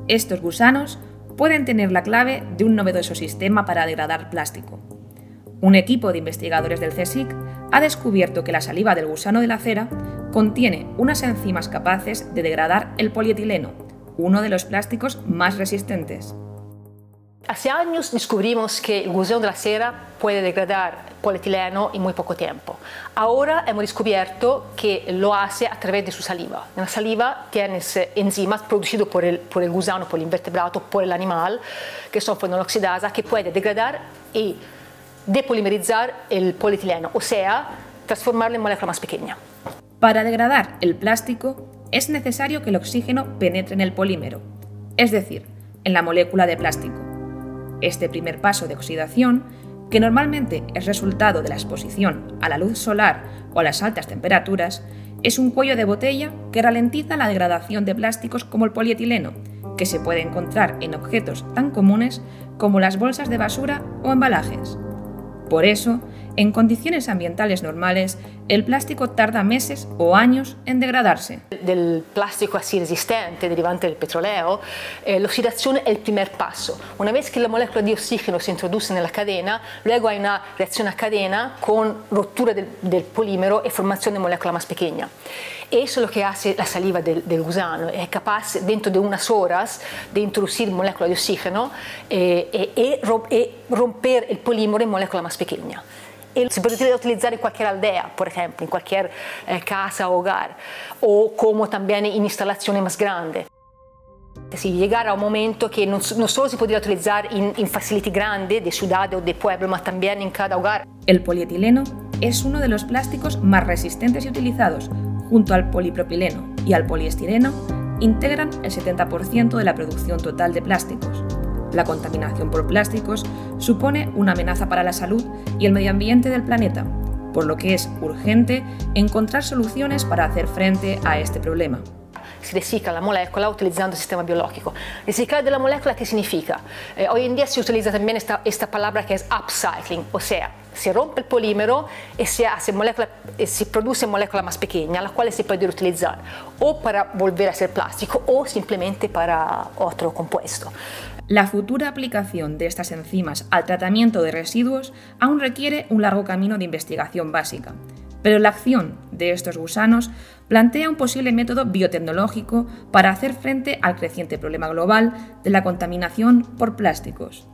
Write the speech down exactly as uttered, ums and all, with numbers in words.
Estos gusanos pueden tener la clave de un novedoso sistema para degradar plástico. Un equipo de investigadores del CSIC ha descubierto que la saliva del gusano de la cera contiene unas enzimas capaces de degradar el polietileno, uno de los plásticos más resistentes. Hace años descubrimos que el gusano de la cera puede degradar polietileno en muy poco tiempo. Ahora hemos descubierto que lo hace a través de su saliva. En la saliva tienes enzimas producidos por el, por el gusano, por el invertebrato, por el animal, que son fenoloxidasa, que puede degradar y depolimerizar el polietileno, o sea, transformarlo en molécula más pequeña. Para degradar el plástico es necesario que el oxígeno penetre en el polímero, es decir, en la molécula de plástico. Este primer paso de oxidación, que normalmente es resultado de la exposición a la luz solar o a las altas temperaturas, es un cuello de botella que ralentiza la degradación de plásticos como el polietileno, que se puede encontrar en objetos tan comunes como las bolsas de basura o embalajes. Por eso, en condiciones ambientales normales, el plástico tarda meses o años en degradarse. Del plástico así resistente, derivante del petróleo, eh, la oxidación es el primer paso. Una vez que la molécula de oxígeno se introduce en la cadena, luego hay una reacción a cadena con ruptura del, del polímero y formación de molécula más pequeña. Eso es lo que hace la saliva del, del gusano, es capaz dentro de unas horas de introducir molécula de oxígeno eh, y, y romper el polímero en molécula más pequeña. Se puede utilizar en cualquier aldea, por ejemplo, en cualquier eh, casa o hogar, o como también en instalaciones más grandes. Si llegara a un momento que no, no solo se podría utilizar en, en facility grandes de ciudades o de pueblos, mas también en cada hogar. El polietileno es uno de los plásticos más resistentes y utilizados. Junto al polipropileno y al poliestireno, integran el setenta por ciento de la producción total de plásticos. La contaminación por plásticos supone una amenaza para la salud y el medio ambiente del planeta, por lo que es urgente encontrar soluciones para hacer frente a este problema. Se recicla la molécula utilizando el sistema biológico. Reciclar de la molécula, ¿qué significa? Eh, hoy en día se utiliza también esta, esta palabra que es upcycling, o sea, se rompe el polímero y se, hace molécula, y se produce molécula más pequeña, la cual se puede utilizar o para volver a ser plástico o simplemente para otro compuesto. La futura aplicación de estas enzimas al tratamiento de residuos aún requiere un largo camino de investigación básica, pero la acción de estos gusanos plantea un posible método biotecnológico para hacer frente al creciente problema global de la contaminación por plásticos.